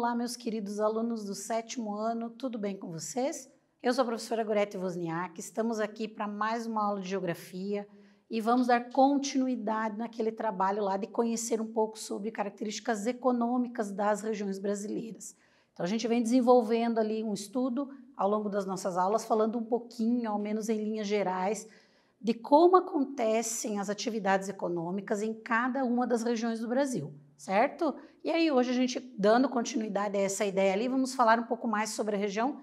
olá, meus queridos alunos do 7º ano, tudo bem com vocês? Eu sou a professora Gorete Wozniak, estamos aqui para mais uma aula de Geografia e vamos dar continuidade naquele trabalho lá de conhecer um pouco sobre características econômicas das regiões brasileiras. Então, a gente vem desenvolvendo ali um estudo ao longo das nossas aulas, falando um pouquinho, ao menos em linhas gerais, de como acontecem as atividades econômicas em cada uma das regiões do Brasil, certo? E aí hoje a gente, dando continuidade a essa ideia ali, vamos falar um pouco mais sobre a região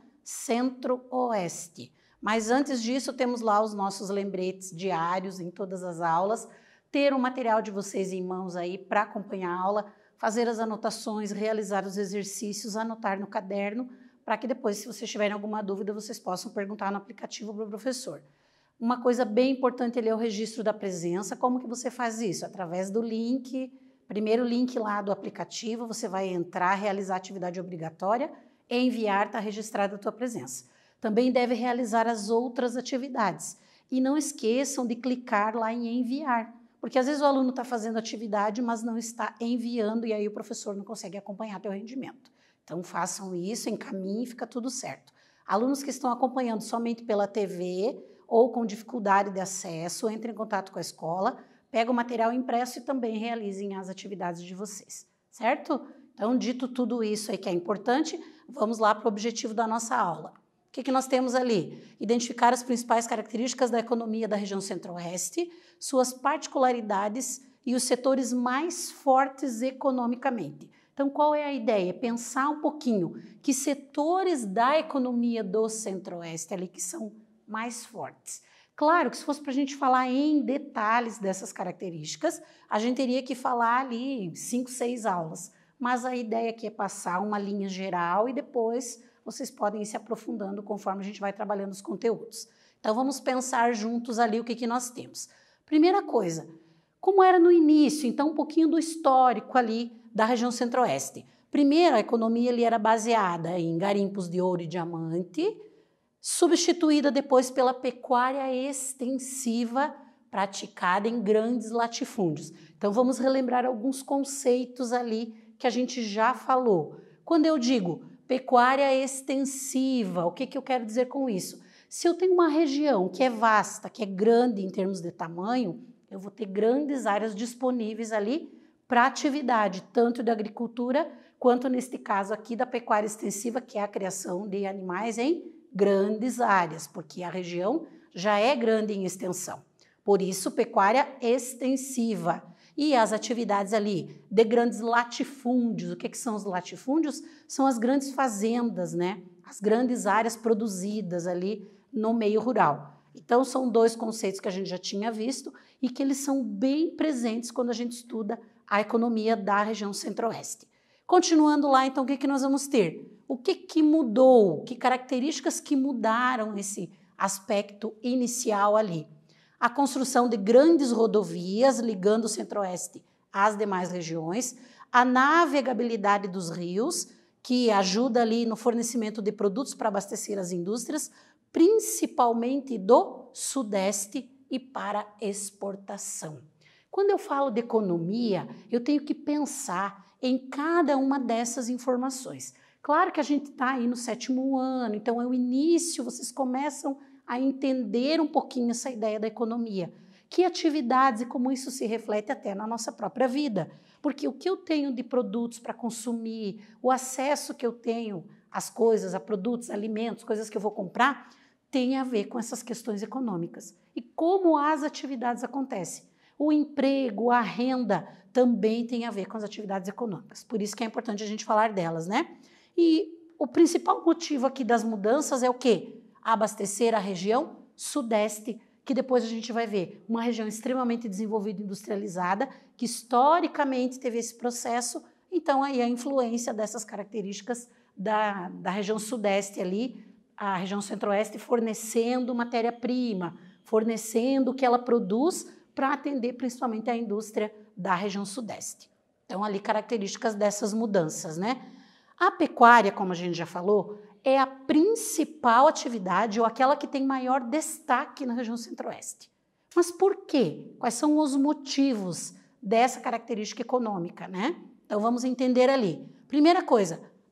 Centro-Oeste. Mas antes disso, temos lá os nossos lembretes diários em todas as aulas, ter o material de vocês em mãos aí para acompanhar a aula, fazer as anotações, realizar os exercícios, anotar no caderno, para que depois, se vocês tiverem alguma dúvida, vocês possam perguntar no aplicativo para o professor. Uma coisa bem importante ali é o registro da presença. Como que você faz isso? Através do link, primeiro link lá do aplicativo, você vai entrar, realizar a atividade obrigatória, enviar, está registrada a tua presença. Também deve realizar as outras atividades. E não esqueçam de clicar lá em enviar, porque às vezes o aluno está fazendo atividade, mas não está enviando, e aí o professor não consegue acompanhar teu rendimento. Então façam isso, encaminhem, fica tudo certo. Alunos que estão acompanhando somente pela TV, ou com dificuldade de acesso, entrem em contato com a escola, pegam o material impresso e também realizem as atividades de vocês, certo? Então, dito tudo isso aí que é importante, vamos lá para o objetivo da nossa aula. O que nós temos ali? Identificar as principais características da economia da região Centro-Oeste, suas particularidades e os setores mais fortes economicamente. Então, qual é a ideia? Pensar um pouquinho que setores da economia do Centro-Oeste ali que são mais fortes. Claro que se fosse para a gente falar em detalhes dessas características, a gente teria que falar ali 5, 6 aulas, mas a ideia aqui é passar uma linha geral e depois vocês podem ir se aprofundando conforme a gente vai trabalhando os conteúdos. Então vamos pensar juntos ali o que nós temos. Primeira coisa, como era no início, então um pouquinho do histórico ali da região Centro-Oeste. Primeiro, a economia ali era baseada em garimpos de ouro e diamante, substituída depois pela pecuária extensiva praticada em grandes latifúndios. Então, vamos relembrar alguns conceitos ali que a gente já falou. Quando eu digo pecuária extensiva, o que eu quero dizer com isso? Se eu tenho uma região que é vasta, que é grande em termos de tamanho, eu vou ter grandes áreas disponíveis ali para atividade, tanto da agricultura, quanto neste caso aqui da pecuária extensiva, que é a criação de animais em grandes áreas, porque a região já é grande em extensão. Por isso, pecuária extensiva. E as atividades ali de grandes latifúndios. O que são os latifúndios? São as grandes fazendas, né? As grandes áreas produzidas ali no meio rural. Então, são dois conceitos que a gente já tinha visto e que eles são bem presentes quando a gente estuda a economia da região Centro-Oeste. Continuando lá, então, o que nós vamos ter? O que mudou? Que características que mudaram esse aspecto inicial ali? A construção de grandes rodovias ligando o Centro-Oeste às demais regiões, a navegabilidade dos rios, que ajuda ali no fornecimento de produtos para abastecer as indústrias, principalmente do Sudeste e para exportação. Quando eu falo de economia, eu tenho que pensar em cada uma dessas informações. Claro que a gente está aí no 7º ano, então é o início, vocês começam a entender um pouquinho essa ideia da economia. Que atividades e como isso se reflete até na nossa própria vida. Porque o que eu tenho de produtos para consumir, o acesso que eu tenho às coisas, a produtos, alimentos, coisas que eu vou comprar, tem a ver com essas questões econômicas. E como as atividades acontecem. O emprego, a renda também tem a ver com as atividades econômicas. Por isso que é importante a gente falar delas, né? E o principal motivo aqui das mudanças é o quê? Abastecer a região Sudeste, que depois a gente vai ver uma região extremamente desenvolvida e industrializada, que historicamente teve esse processo, então aí a influência dessas características da região Sudeste ali, a região Centro-Oeste fornecendo matéria-prima, fornecendo o que ela produz para atender principalmente a indústria da região Sudeste. Então ali características dessas mudanças, né? A pecuária, como a gente já falou, é a principal atividade ou aquela que tem maior destaque na região Centro-Oeste. Mas por quê? Quais são os motivos dessa característica econômica, né? Então vamos entender ali. Primeira coisa,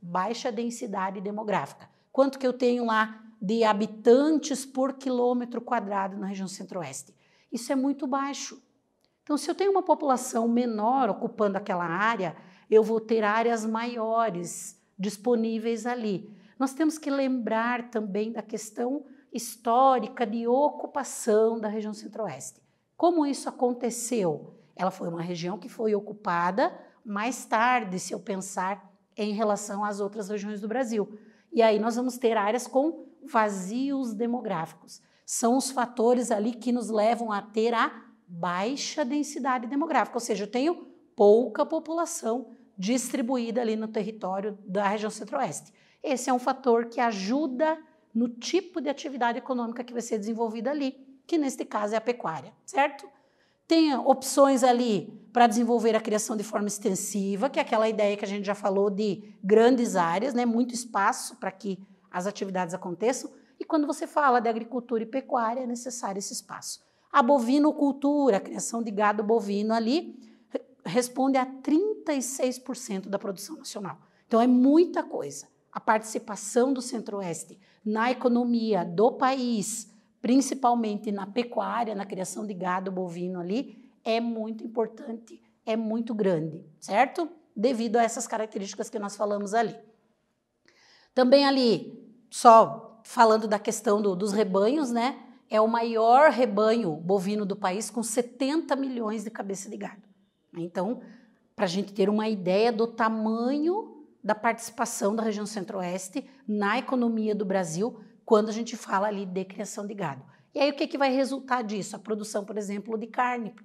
baixa densidade demográfica. Quanto que eu tenho lá de habitantes por quilômetro quadrado na região centro-oeste? Isso é muito baixo. Então, se eu tenho uma população menor ocupando aquela área, eu vou ter áreas maiores disponíveis ali. Nós temos que lembrar também da questão histórica de ocupação da região centro-oeste. Como isso aconteceu? Ela foi uma região que foi ocupada mais tarde, se eu pensar em relação às outras regiões do Brasil. E aí nós vamos ter áreas com vazios demográficos. São os fatores ali que nos levam a ter a baixa densidade demográfica, ou seja, eu tenho pouca população distribuída ali no território da região centro-oeste. Esse é um fator que ajuda no tipo de atividade econômica que vai ser desenvolvida ali, que neste caso é a pecuária, certo? Tem opções ali para desenvolver a criação de forma extensiva, que é aquela ideia que a gente já falou de grandes áreas, né, muito espaço para que as atividades aconteçam. E quando você fala de agricultura e pecuária, é necessário esse espaço. A bovinocultura, a criação de gado bovino ali, responde a 36% da produção nacional. Então, é muita coisa. A participação do Centro-Oeste na economia do país, principalmente na pecuária, na criação de gado bovino ali, é muito importante, é muito grande, certo? Devido a essas características que nós falamos ali. Também ali, só falando da questão dos rebanhos, né? É o maior rebanho bovino do país, com 70 milhões de cabeças de gado. Então, para a gente ter uma ideia do tamanho da participação da região centro-oeste na economia do Brasil, quando a gente fala ali de criação de gado. E aí o que vai resultar disso? A produção, por exemplo, de carne, porque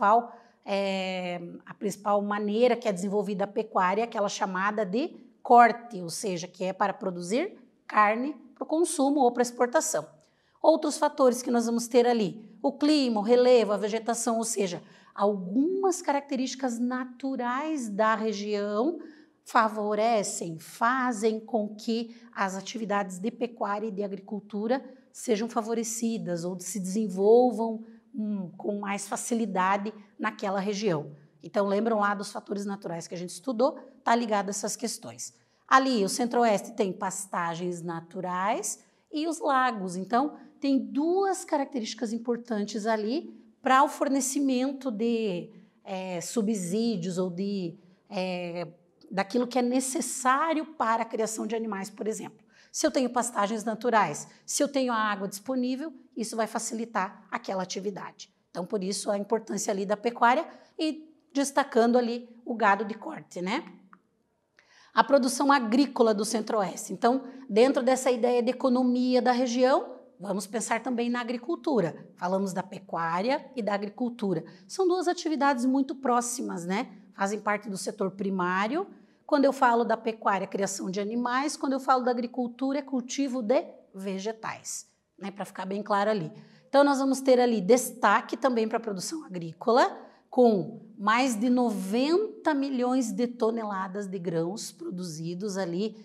a principal maneira que é desenvolvida a pecuária é aquela chamada de corte, ou seja, que é para produzir carne para o consumo ou para exportação. Outros fatores que nós vamos ter ali, o clima, o relevo, a vegetação, ou seja, algumas características naturais da região favorecem, fazem com que as atividades de pecuária e de agricultura sejam favorecidas ou se desenvolvam com mais facilidade naquela região. Então, lembram lá dos fatores naturais que a gente estudou, está ligado a essas questões. Ali, o Centro-Oeste tem pastagens naturais e os lagos. Então, tem duas características importantes ali para o fornecimento de subsídios ou daquilo que é necessário para a criação de animais, por exemplo. Se eu tenho pastagens naturais, se eu tenho a água disponível, isso vai facilitar aquela atividade. Então, por isso, a importância ali da pecuária e destacando ali o gado de corte, né? A produção agrícola do Centro-Oeste. Então, dentro dessa ideia de economia da região, vamos pensar também na agricultura. Falamos da pecuária e da agricultura. São duas atividades muito próximas, né? Fazem parte do setor primário. Quando eu falo da pecuária, criação de animais. Quando eu falo da agricultura, é cultivo de vegetais, né? Para ficar bem claro ali. Então, nós vamos ter ali destaque também para a produção agrícola, com mais de 90 milhões de toneladas de grãos produzidos ali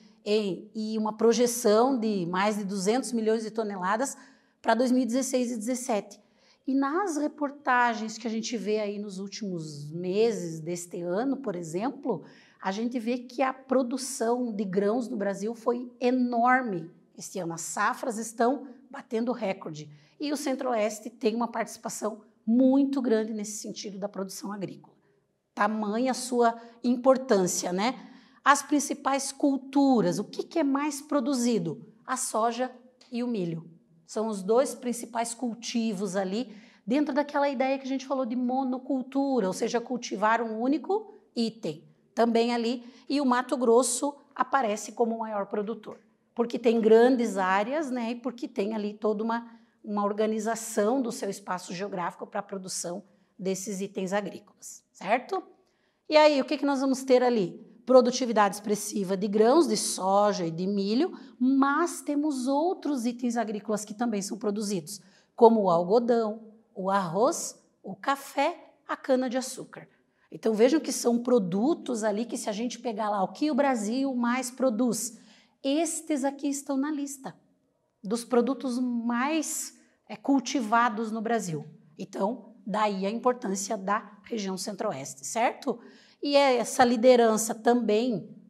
e uma projeção de mais de 200 milhões de toneladas para 2016 e 2017. E nas reportagens que a gente vê aí nos últimos meses deste ano, por exemplo, a gente vê que a produção de grãos no Brasil foi enorme este ano. As safras estão batendo recorde. E o Centro-Oeste tem uma participação muito grande nesse sentido da produção agrícola. Tamanha a sua importância, né? As principais culturas, o que é mais produzido? A soja e o milho. São os dois principais cultivos ali, dentro daquela ideia que a gente falou de monocultura, ou seja, cultivar um único item. Também ali, e o Mato Grosso aparece como o maior produtor, porque tem grandes áreas, né? E porque tem ali toda uma organização do seu espaço geográfico para a produção desses itens agrícolas, certo? E aí, o que nós vamos ter ali? Produtividade expressiva de grãos, de soja e de milho, mas temos outros itens agrícolas que também são produzidos, como o algodão, o arroz, o café, a cana-de-açúcar. Então, vejam que são produtos ali que, se a gente pegar lá o que o Brasil mais produz, estes aqui estão na lista dos produtos mais cultivados no Brasil. Então, daí a importância da região Centro-Oeste, certo? E essa liderança também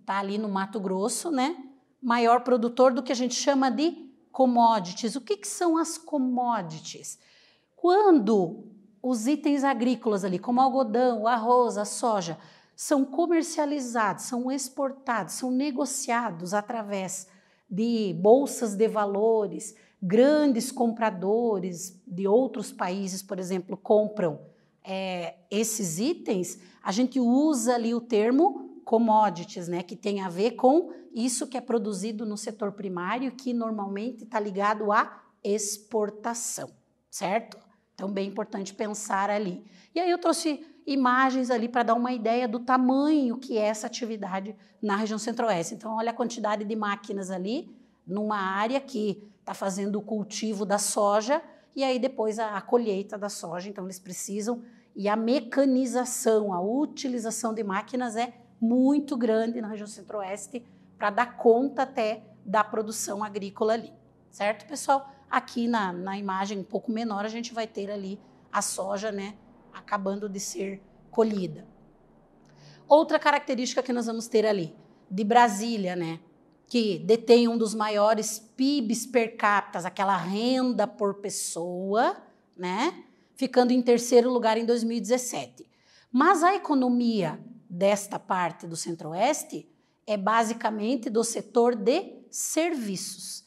está ali no Mato Grosso, né? Maior produtor do que a gente chama de commodities. O que são as commodities? Quando os itens agrícolas ali, como algodão, o arroz, a soja, são comercializados, são exportados, são negociados através de bolsas de valores, grandes compradores de outros países, por exemplo, compram esses itens, a gente usa ali o termo commodities, né, que tem a ver com isso que é produzido no setor primário, que normalmente está ligado à exportação, certo? Então, bem importante pensar ali. E aí eu trouxe imagens ali para dar uma ideia do tamanho que é essa atividade na região centro-oeste. Então, olha a quantidade de máquinas ali, numa área que está fazendo o cultivo da soja e aí depois a colheita da soja. Então, eles precisam, e a mecanização, a utilização de máquinas é muito grande na região centro-oeste para dar conta até da produção agrícola ali, certo, pessoal? Aqui na imagem um pouco menor a gente vai ter ali a soja, né, acabando de ser colhida. Outra característica que nós vamos ter ali, de Brasília, né, que detém um dos maiores PIBs per capita, aquela renda por pessoa, né, ficando em terceiro lugar em 2017. Mas a economia desta parte do Centro-Oeste é basicamente do setor de serviços.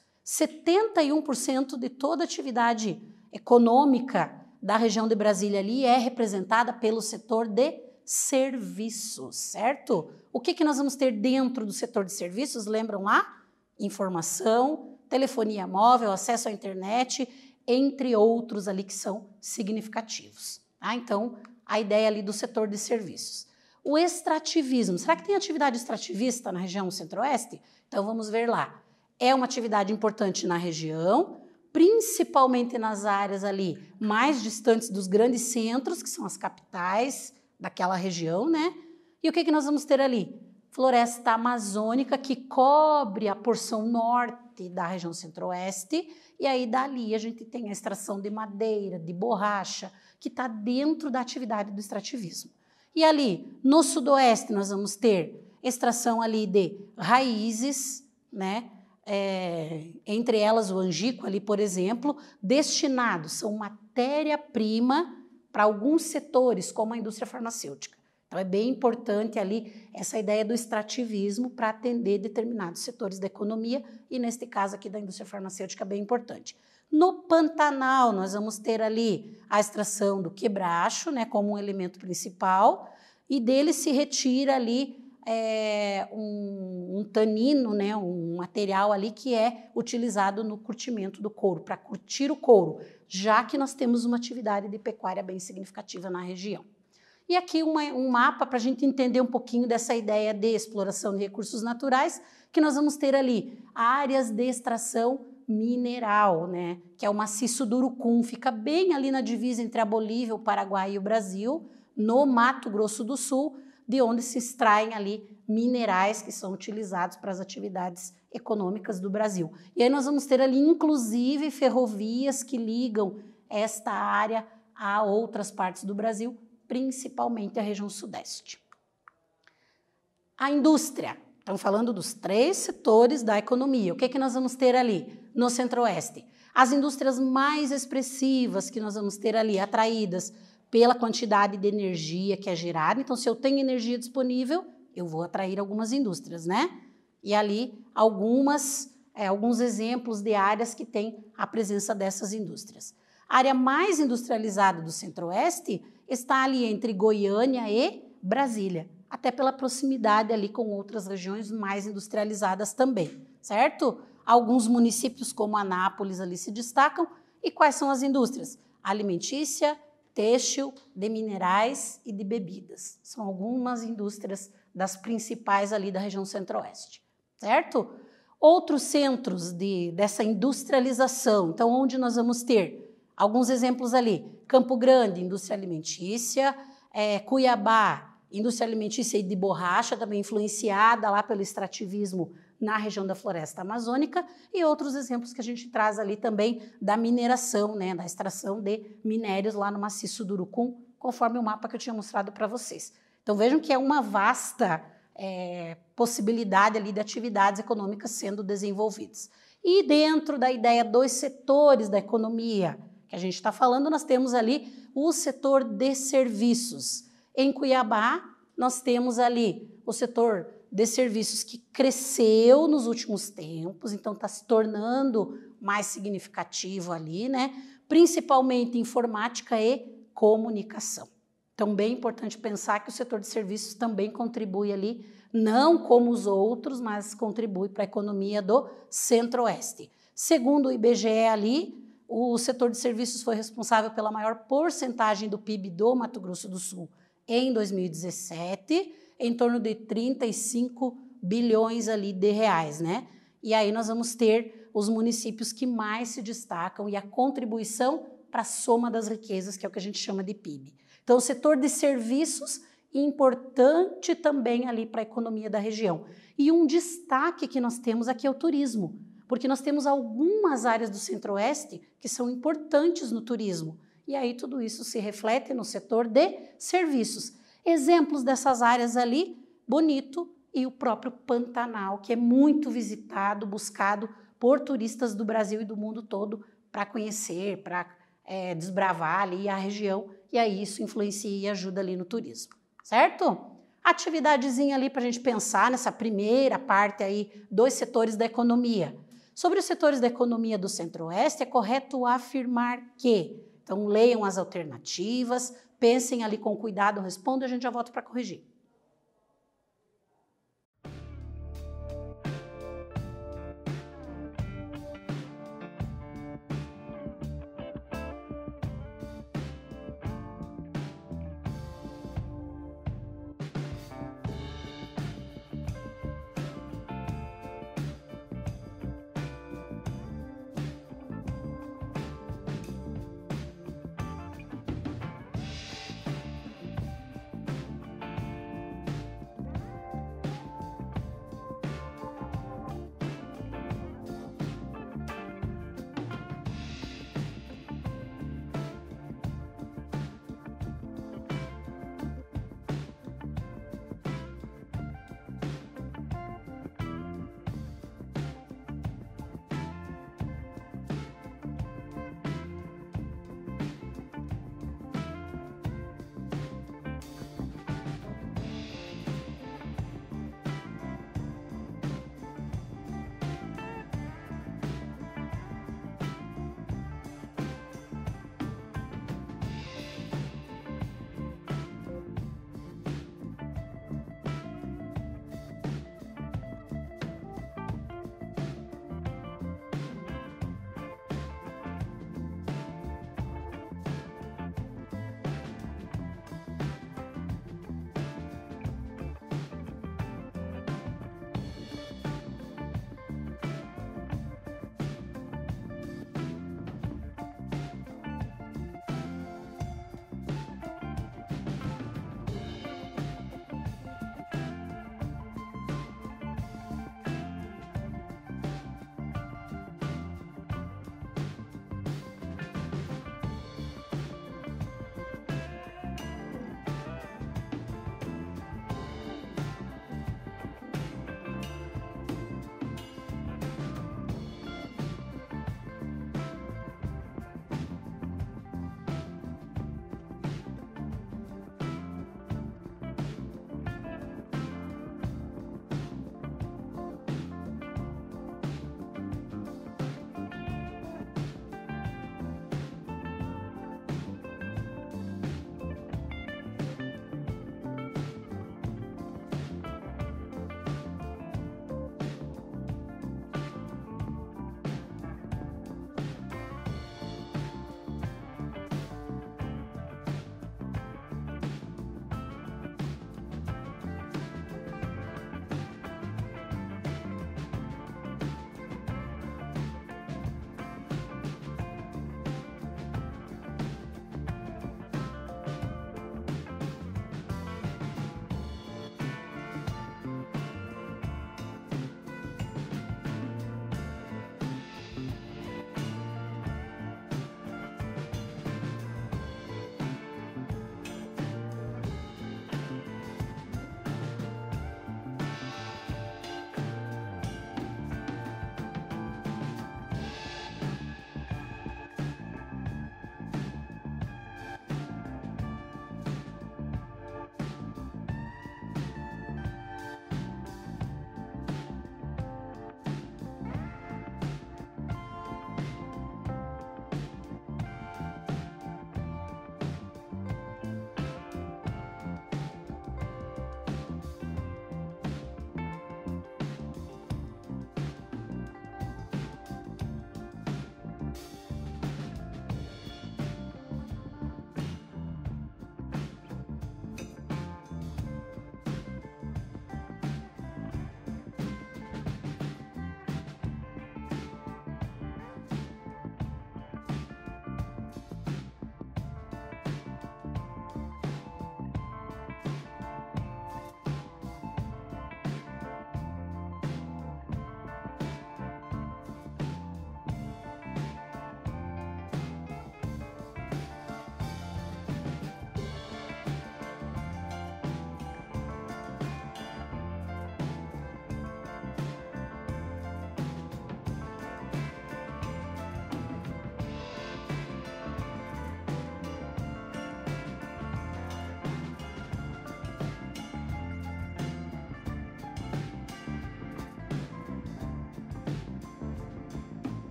71% de toda a atividade econômica da região de Brasília ali é representada pelo setor de serviços, certo? O que nós vamos ter dentro do setor de serviços? Lembram lá? Informação, telefonia móvel, acesso à internet, entre outros ali que são significativos. Tá? Então, a ideia ali do setor de serviços. O extrativismo. Será que tem atividade extrativista na região centro-oeste? Então, vamos ver lá. É uma atividade importante na região, principalmente nas áreas ali mais distantes dos grandes centros, que são as capitais daquela região, né? E o que nós vamos ter ali? Floresta amazônica, que cobre a porção norte da região centro-oeste, e aí dali a gente tem a extração de madeira, de borracha, que está dentro da atividade do extrativismo. E ali, no sudoeste, nós vamos ter extração ali de raízes, né? Entre elas o angico ali, por exemplo, destinados, são matéria-prima para alguns setores, como a indústria farmacêutica. Então, é bem importante ali essa ideia do extrativismo para atender determinados setores da economia e, neste caso aqui, da indústria farmacêutica, bem importante. No Pantanal, nós vamos ter ali a extração do quebracho, né, como um elemento principal, e dele se retira ali um tanino, né, um material ali que é utilizado no curtimento do couro, para curtir o couro, já que nós temos uma atividade de pecuária bem significativa na região. E aqui um mapa para a gente entender um pouquinho dessa ideia de exploração de recursos naturais, que nós vamos ter ali áreas de extração mineral, né, que é o maciço do Urucum, fica bem ali na divisa entre a Bolívia, o Paraguai e o Brasil, no Mato Grosso do Sul, de onde se extraem ali minerais que são utilizados para as atividades econômicas do Brasil. E aí nós vamos ter ali, inclusive, ferrovias que ligam esta área a outras partes do Brasil, principalmente a região sudeste. A indústria. Estamos falando dos 3 setores da economia. O que nós vamos ter ali no Centro-Oeste? As indústrias mais expressivas que nós vamos ter ali, atraídas pela quantidade de energia que é gerada. Então, se eu tenho energia disponível, eu vou atrair algumas indústrias, né? E ali alguns exemplos de áreas que têm a presença dessas indústrias. A área mais industrializada do Centro-Oeste está ali entre Goiânia e Brasília, até pela proximidade ali com outras regiões mais industrializadas também, certo? Alguns municípios como Anápolis ali se destacam. E quais são as indústrias? Alimentícia, têxtil, de minerais e de bebidas. São algumas indústrias das principais ali da região centro-oeste, certo? Outros centros dessa industrialização, então onde nós vamos ter alguns exemplos ali, Campo Grande, indústria alimentícia, Cuiabá, indústria alimentícia e de borracha, também influenciada lá pelo extrativismo na região da floresta amazônica, e outros exemplos que a gente traz ali também da mineração, né, da extração de minérios lá no maciço do Urucum, conforme o mapa que eu tinha mostrado para vocês. Então vejam que é uma vasta possibilidade ali de atividades econômicas sendo desenvolvidas. E dentro da ideia dos setores da economia que a gente está falando, nós temos ali o setor de serviços. Em Cuiabá, nós temos ali o setor de serviços que cresceu nos últimos tempos, então está se tornando mais significativo ali, né? Principalmente informática e comunicação. Então, bem importante pensar que o setor de serviços também contribui ali, não como os outros, mas contribui para a economia do Centro-Oeste. Segundo o IBGE ali, o setor de serviços foi responsável pela maior porcentagem do PIB do Mato Grosso do Sul em 2017, em torno de 35 bilhões ali de reais, né? E aí nós vamos ter os municípios que mais se destacam e a contribuição para a soma das riquezas, que é o que a gente chama de PIB. Então, o setor de serviços, importante também ali para a economia da região. E um destaque que nós temos aqui é o turismo, porque nós temos algumas áreas do Centro-Oeste que são importantes no turismo. E aí tudo isso se reflete no setor de serviços. Exemplos dessas áreas ali, Bonito e o próprio Pantanal, que é muito visitado, buscado por turistas do Brasil e do mundo todo para conhecer, para desbravar ali a região, e aí isso influencia e ajuda ali no turismo, certo? Atividadezinha ali para a gente pensar nessa primeira parte aí dos setores da economia. Sobre os setores da economia do Centro-Oeste, é correto afirmar que, então leiam as alternativas, pensem ali com cuidado, respondam e a gente já volta para corrigir.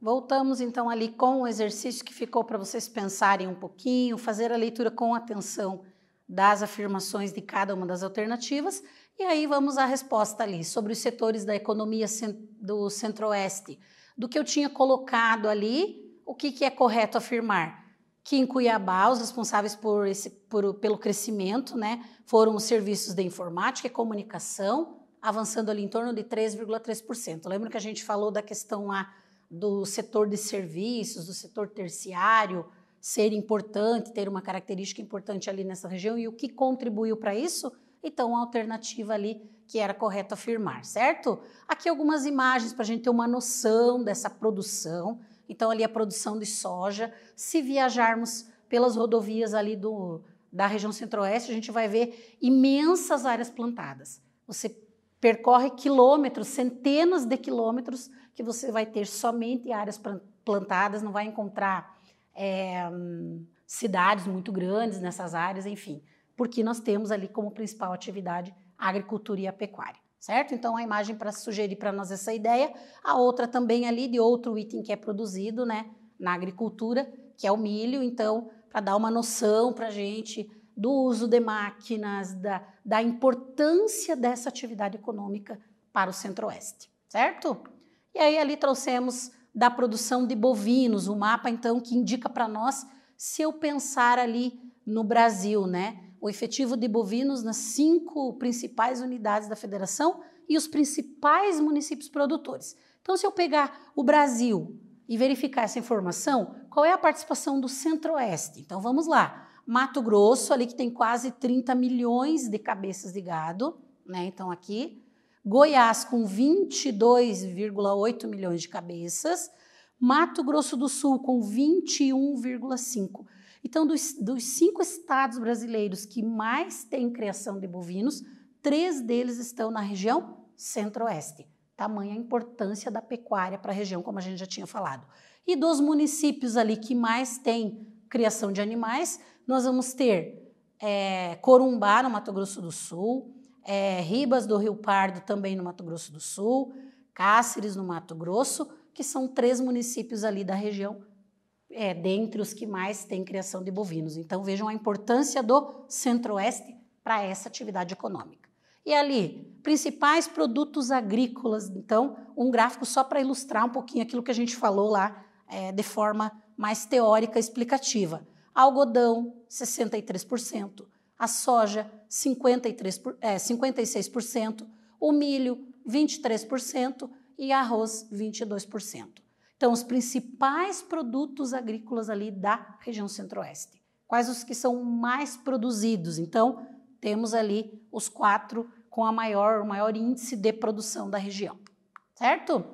Voltamos então ali com o exercício que ficou para vocês pensarem um pouquinho, fazer a leitura com atenção das afirmações de cada uma das alternativas, e aí vamos à resposta ali sobre os setores da economia do Centro-Oeste. Do que eu tinha colocado ali, o que é correto afirmar? Que em Cuiabá os responsáveis pelo crescimento, né, foram os serviços de informática e comunicação, avançando ali em torno de 3,3%. Lembra que a gente falou da questão lá do setor de serviços, do setor terciário, ser importante, ter uma característica importante ali nessa região, e o que contribuiu para isso? Então, a alternativa ali que era correto afirmar, certo? Aqui algumas imagens para a gente ter uma noção dessa produção. Então, ali a produção de soja. Se viajarmos pelas rodovias ali da região Centro-Oeste, a gente vai ver imensas áreas plantadas. Você percorre quilômetros, centenas de quilômetros, que você vai ter somente áreas plantadas, não vai encontrar cidades muito grandes nessas áreas, enfim, porque nós temos ali como principal atividade a agricultura e a pecuária, certo? Então, a imagem para sugerir para nós essa ideia, a outra também ali de outro item que é produzido, né, na agricultura, que é o milho, então, para dar uma noção para a gente do uso de máquinas, da importância dessa atividade econômica para o Centro-Oeste, certo? E aí ali trouxemos da produção de bovinos, o mapa então que indica para nós, se eu pensar ali no Brasil, né, o efetivo de bovinos nas 5 principais unidades da federação e os principais municípios produtores. Então, se eu pegar o Brasil e verificar essa informação, qual é a participação do Centro-Oeste? Então, vamos lá. Mato Grosso, ali que tem quase 30 milhões de cabeças de gado, né? Então, aqui. Goiás, com 22,8 milhões de cabeças. Mato Grosso do Sul, com 21,5. Então, dos 5 estados brasileiros que mais têm criação de bovinos, 3 deles estão na região Centro-Oeste. Tamanha a importância da pecuária para a região, como a gente já tinha falado. E dos municípios ali que mais têm criação de animais, nós vamos ter Corumbá, no Mato Grosso do Sul, Ribas do Rio Pardo, também no Mato Grosso do Sul, Cáceres, no Mato Grosso, que são 3 municípios ali da região, dentre os que mais têm criação de bovinos. Então, vejam a importância do Centro-Oeste para essa atividade econômica. E ali, principais produtos agrícolas, então, um gráfico só para ilustrar um pouquinho aquilo que a gente falou lá, de forma mais teórica explicativa. Algodão, 63%, a soja, 56%, o milho, 23% e arroz, 22%. Então, os principais produtos agrícolas ali da região Centro-Oeste. Quais os que são mais produzidos? Então, temos ali os 4 com o maior índice de produção da região, certo?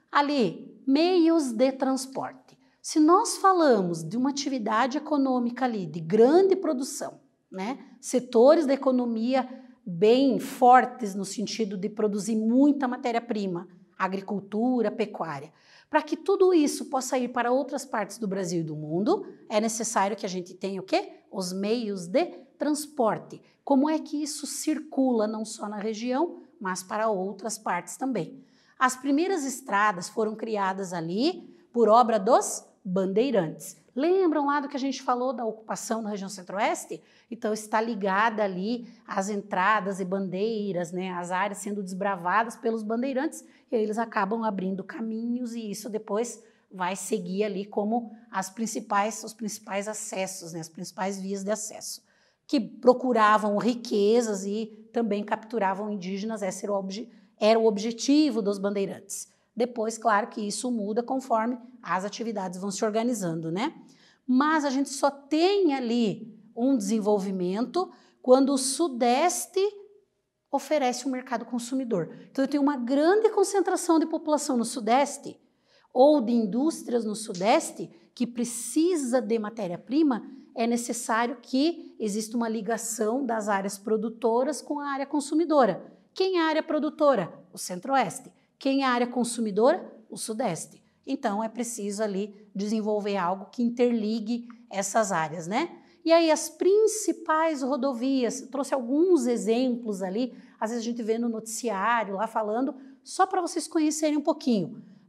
Ali, meios de transporte. Se nós falamos de uma atividade econômica ali, de grande produção, né? Setores da economia bem fortes no sentido de produzir muita matéria-prima, agricultura, pecuária. Para que tudo isso possa ir para outras partes do Brasil e do mundo, é necessário que a gente tenha o quê? Os meios de transporte. Como é que isso circula não só na região, mas para outras partes também. As primeiras estradas foram criadas ali por obra dos bandeirantes. Lembram lá do que a gente falou da ocupação na região Centro-Oeste? Então, está ligada ali às entradas e bandeiras, né, as áreas sendo desbravadas pelos bandeirantes, e eles acabam abrindo caminhos, e isso depois vai seguir ali como os principais acessos, né, as principais vias de acesso, que procuravam riquezas e também capturavam indígenas. Esse era o objetivo dos bandeirantes. Depois, claro que isso muda conforme as atividades vão se organizando, né? Mas a gente só tem ali um desenvolvimento quando o Sudeste oferece um mercado consumidor. Então, eu tenho uma grande concentração de população no Sudeste ou de indústrias no Sudeste que precisa de matéria-prima, é necessário que exista uma ligação das áreas produtoras com a área consumidora. Quem é a área produtora? O Centro-Oeste. Quem é a área consumidora? O Sudeste. Então, é preciso ali desenvolver algo que interligue essas áreas, né? E aí, as principais rodovias, trouxe alguns exemplos ali, às vezes a gente vê no noticiário lá falando, só para vocês conhecerem um pouquinho.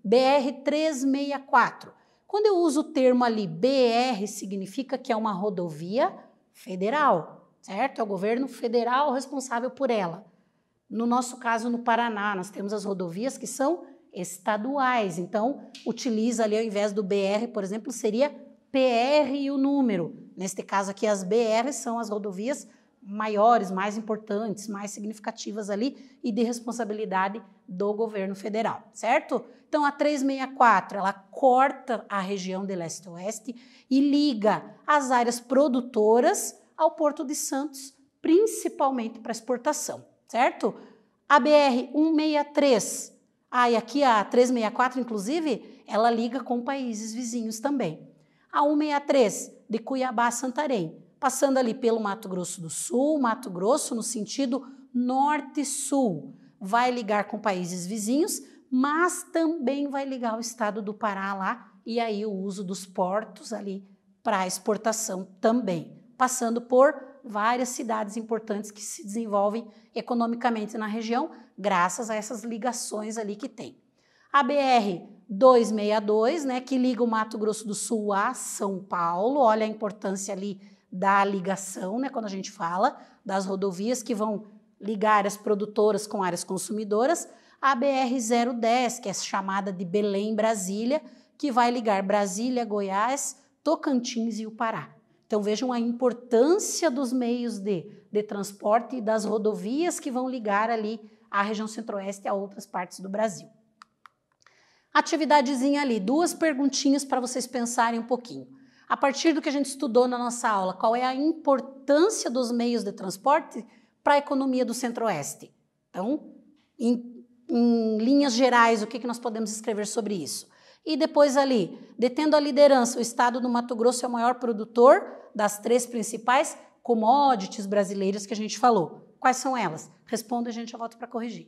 BR-364. Quando eu uso o termo ali BR, significa que é uma rodovia federal, certo? É o governo federal responsável por ela. No nosso caso, no Paraná, nós temos as rodovias que são estaduais. Então, utiliza ali, ao invés do BR, por exemplo, seria PR e o número. Neste caso aqui, as BRs são as rodovias maiores, mais importantes, mais significativas ali e de responsabilidade do governo federal, certo? Então, a 364, ela corta a região de leste-oeste e liga as áreas produtoras ao Porto de Santos, principalmente para exportação, certo? A BR-163, e aqui a 364, inclusive, ela liga com países vizinhos também. A 163, de Cuiabá a Santarém, passando ali pelo Mato Grosso do Sul, Mato Grosso no sentido norte-sul, vai ligar com países vizinhos, mas também vai ligar o estado do Pará lá, e aí o uso dos portos ali para exportação também, passando por várias cidades importantes que se desenvolvem economicamente na região, graças a essas ligações ali que tem. A BR-262, né, que liga o Mato Grosso do Sul a São Paulo, olha a importância ali da ligação, né, quando a gente fala das rodovias que vão ligar áreas produtoras com áreas consumidoras, a BR-010, que é chamada de Belém-Brasília, que vai ligar Brasília, Goiás, Tocantins e o Pará. Então vejam a importância dos meios de transporte e das rodovias que vão ligar ali a região centro-oeste a outras partes do Brasil. Atividadezinha ali, 2 perguntinhas para vocês pensarem um pouquinho. A partir do que a gente estudou na nossa aula, qual é a importância dos meios de transporte para a economia do centro-oeste? Então, em linhas gerais, o que nós podemos escrever sobre isso? E depois ali, detendo a liderança, o estado do Mato Grosso é o maior produtor das 3 principais commodities brasileiras que a gente falou. Quais são elas? Responda e a gente já volta para corrigir.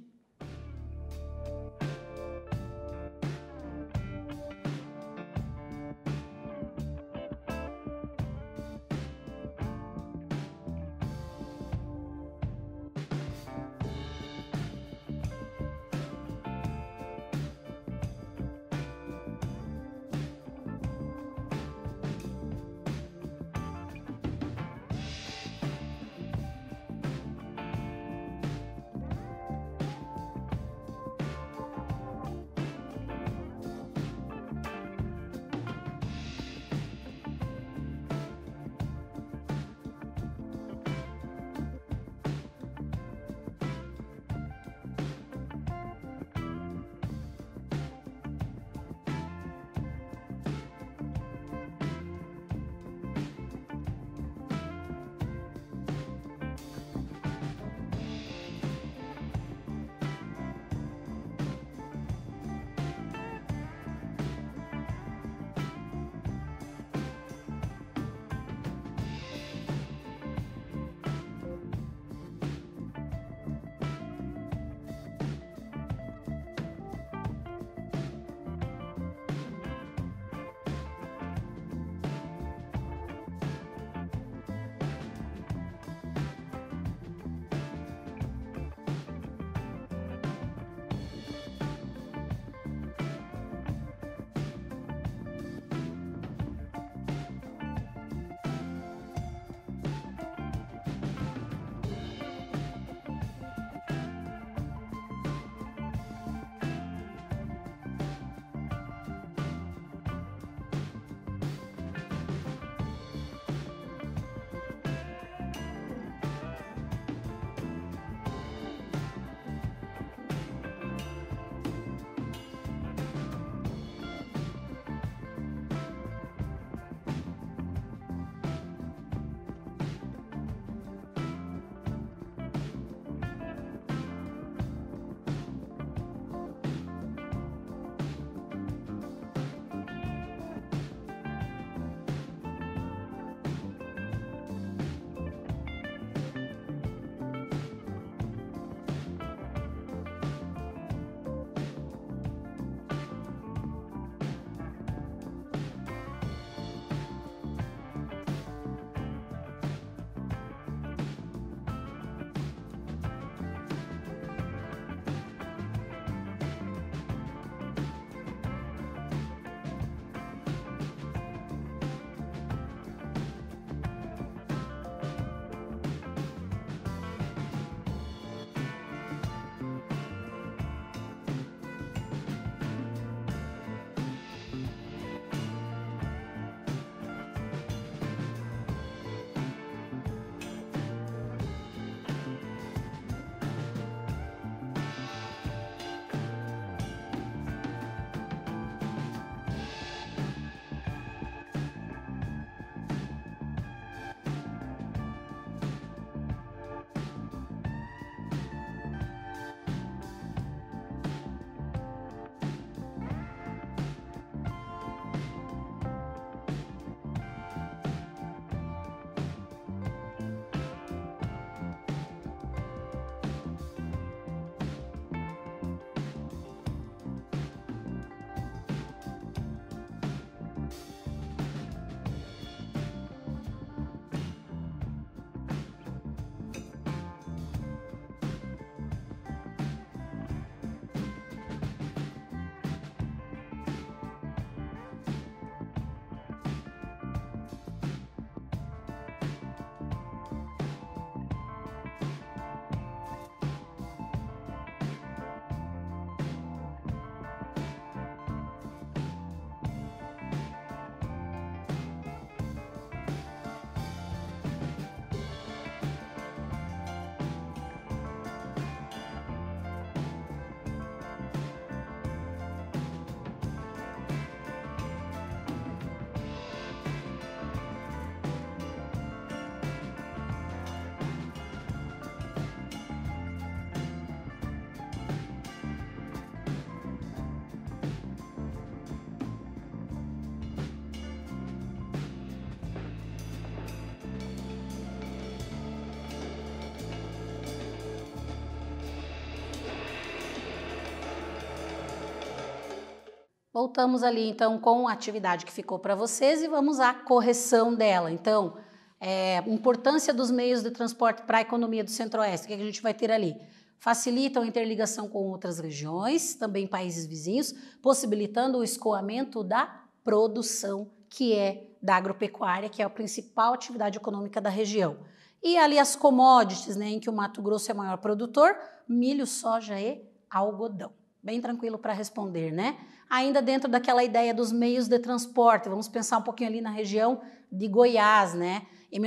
Voltamos ali, então, com a atividade que ficou para vocês e vamos à correção dela. Então, importância dos meios de transporte para a economia do Centro-Oeste. O que a gente vai ter ali? Facilitam a interligação com outras regiões, também países vizinhos, possibilitando o escoamento da produção, que é da agropecuária, que é a principal atividade econômica da região. E ali as commodities, né, em que o Mato Grosso é o maior produtor, milho, soja e algodão. Bem tranquilo para responder, né? Ainda dentro daquela ideia dos meios de transporte, vamos pensar um pouquinho ali na região de Goiás, né? Em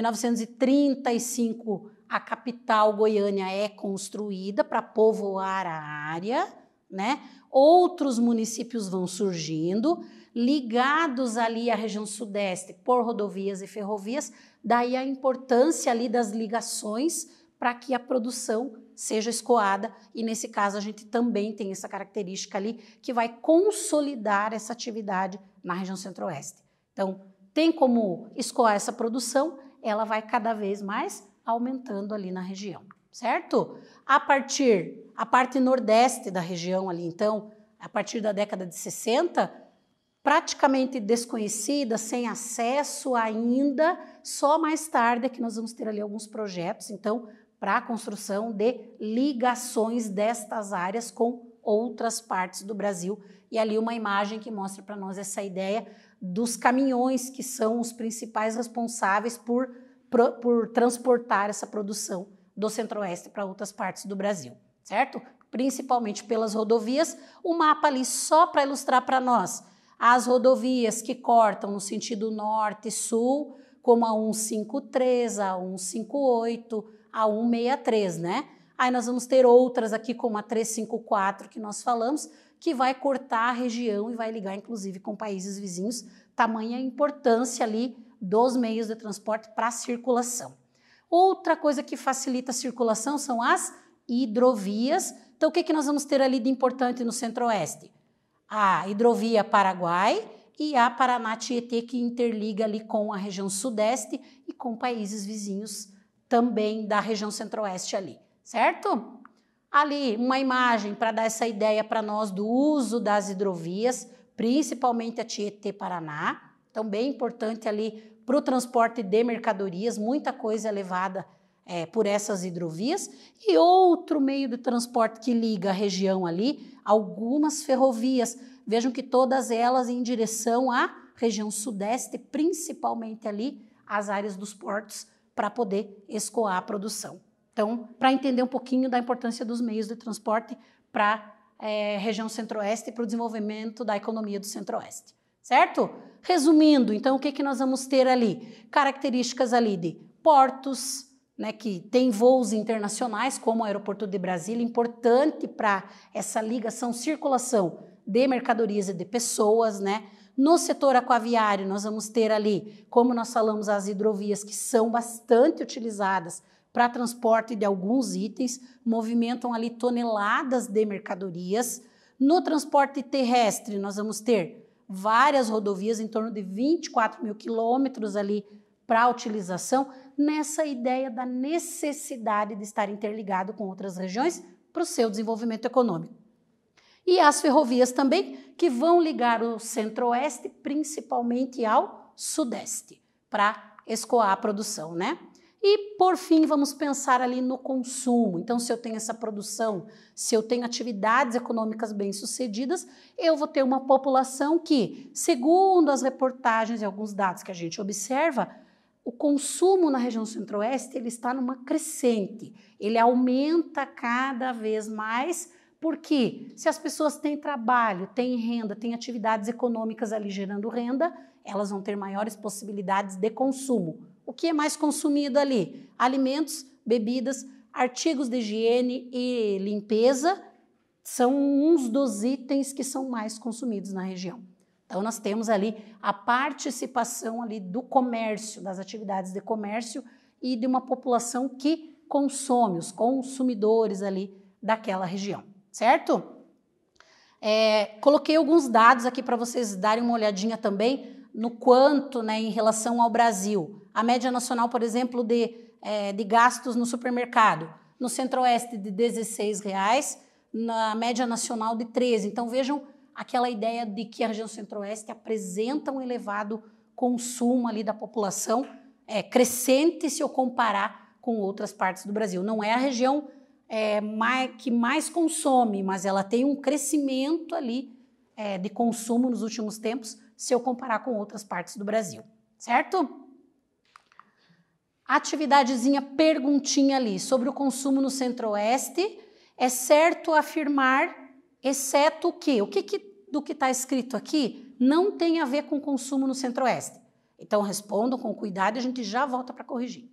1935, a capital Goiânia é construída para povoar a área, né? Outros municípios vão surgindo, ligados ali à região sudeste por rodovias e ferrovias, daí a importância ali das ligações para que a produção seja escoada, e nesse caso a gente também tem essa característica ali que vai consolidar essa atividade na região centro-oeste. Então, tem como escoar essa produção, ela vai cada vez mais aumentando ali na região, certo? A parte nordeste da região ali, então, a partir da década de 60, praticamente desconhecida, sem acesso ainda, só mais tarde é que nós vamos ter ali alguns projetos, então, para a construção de ligações destas áreas com outras partes do Brasil. E ali uma imagem que mostra para nós essa ideia dos caminhões, que são os principais responsáveis por transportar essa produção do Centro-Oeste para outras partes do Brasil, certo? Principalmente pelas rodovias. O mapa ali só para ilustrar para nós as rodovias que cortam no sentido norte-sul, como a 153, a 158, a 163, né? Aí nós vamos ter outras aqui, como a 354, que nós falamos, que vai cortar a região e vai ligar, inclusive, com países vizinhos, tamanha importância ali dos meios de transporte para a circulação. Outra coisa que facilita a circulação são as hidrovias. Então, o que nós vamos ter ali de importante no Centro-Oeste? A hidrovia Paraguai e a Paraná-Tietê, que interliga ali com a região sudeste e com países vizinhos também da região centro-oeste ali, certo? Ali uma imagem para dar essa ideia para nós do uso das hidrovias, principalmente a Tietê-Paraná, então bem importante ali para o transporte de mercadorias, muita coisa é levada por essas hidrovias, e outro meio de transporte que liga a região ali, algumas ferrovias, vejam que todas elas em direção à região sudeste, principalmente ali as áreas dos portos, para poder escoar a produção. Então, para entender um pouquinho da importância dos meios de transporte para a região centro-oeste e para o desenvolvimento da economia do centro-oeste, certo? Resumindo, então, o que nós vamos ter ali? Características ali de portos, né, que tem voos internacionais, como o aeroporto de Brasília, importante para essa ligação, circulação de mercadorias e de pessoas, né? No setor aquaviário, nós vamos ter ali, como nós falamos, as hidrovias que são bastante utilizadas para transporte de alguns itens, movimentam ali toneladas de mercadorias. No transporte terrestre, nós vamos ter várias rodovias, em torno de 24 mil quilômetros ali para utilização, nessa ideia da necessidade de estar interligado com outras regiões para o seu desenvolvimento econômico. E as ferrovias também, que vão ligar o centro-oeste principalmente ao sudeste, para escoar a produção, né? E, por fim, vamos pensar ali no consumo. Então, se eu tenho essa produção, se eu tenho atividades econômicas bem-sucedidas, eu vou ter uma população que, segundo as reportagens e alguns dados que a gente observa, o consumo na região centro-oeste ele está numa crescente, ele aumenta cada vez mais, porque se as pessoas têm trabalho, têm renda, têm atividades econômicas ali gerando renda, elas vão ter maiores possibilidades de consumo. O que é mais consumido ali? Alimentos, bebidas, artigos de higiene e limpeza são uns dos itens que são mais consumidos na região. Então, nós temos ali a participação ali do comércio, das atividades de comércio e de uma população que consome, os consumidores ali daquela região, certo? Coloquei alguns dados aqui para vocês darem uma olhadinha também no quanto, né, em relação ao Brasil. A média nacional, por exemplo, de gastos no supermercado, no Centro-Oeste de R$16, na média nacional de 13. Então, vejam aquela ideia de que a região centro-oeste apresenta um elevado consumo ali da população, crescente se eu comparar com outras partes do Brasil. Não é a região que mais consome, mas ela tem um crescimento ali de consumo nos últimos tempos, se eu comparar com outras partes do Brasil, certo? Atividadezinha, perguntinha ali sobre o consumo no Centro-Oeste. É certo afirmar, exceto o quê? O que do que está escrito aqui não tem a ver com consumo no Centro-Oeste? Então respondam com cuidado e a gente já volta para corrigir.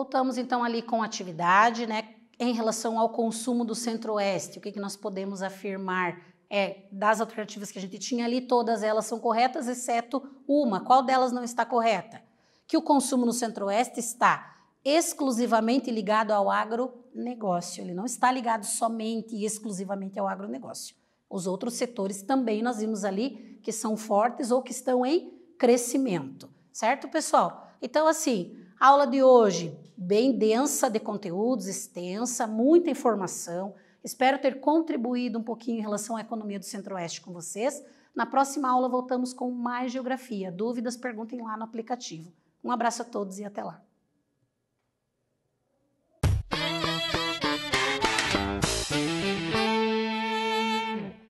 Voltamos então ali com a atividade, né? Em relação ao consumo do Centro-Oeste, o que nós podemos afirmar? Das alternativas que a gente tinha ali, todas elas são corretas, exceto uma. Qual delas não está correta? Que o consumo no Centro-Oeste está exclusivamente ligado ao agronegócio. Ele não está ligado somente e exclusivamente ao agronegócio. Os outros setores também nós vimos ali que são fortes ou que estão em crescimento. Certo, pessoal? Então, assim, a aula de hoje bem densa de conteúdos, extensa, muita informação. Espero ter contribuído um pouquinho em relação à economia do Centro-Oeste com vocês. Na próxima aula voltamos com mais geografia. Dúvidas, perguntem lá no aplicativo. Um abraço a todos e até lá.